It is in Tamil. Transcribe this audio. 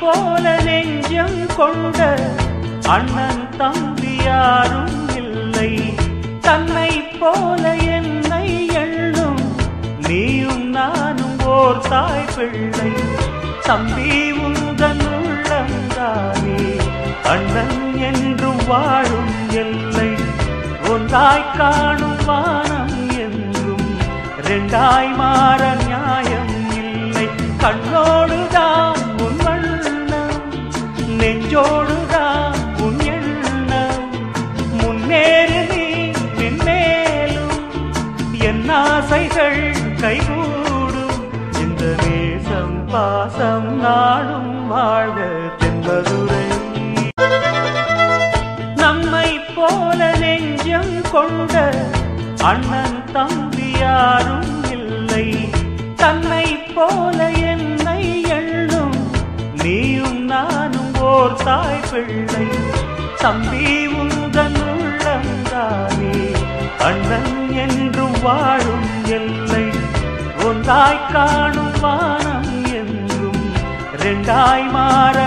போல நெஞ்சம் கொண்ட அண்ணன் தம்பி யாரும் இல்லை. தன்னை போல என்னை எண்ணும் நீயும் நானும் ஓர் தாய் பிள்ளை. தம்பி உந்தன் உள்ளந்தானே அண்ணன் என்றும் வாழும் எல்லை. ஒன்றாய் காணும் வானம் என்றும் ரெண்டாய் மாற நியாயம் இல்லை. கண்ணோடுதான் உன் வண்ணம், நெஞ்சோடுதான் உன் எண்ணம். முன்னேறு நீ மென்மேலும், என் ஆசைகள் கைகூடும். இந்த நேசம் பாசம் நாடும் வாழ்க தென்பதுரை. நம்மை போல நெஞ்சம் கொண்ட அண்ணன் தம்பி யாரும் இல்லை. தன்னை போல என்னை எண்ணும் நீயும் நானும் ஓர் தாய் பிள்ளை. தம்பி உந்தன் உள்ளந்தானே அண்ணன் என்றும் வாழும் எல்லை. ஒன்றாய் காணும் வானம் என்றும் ரெண்டாய் மாற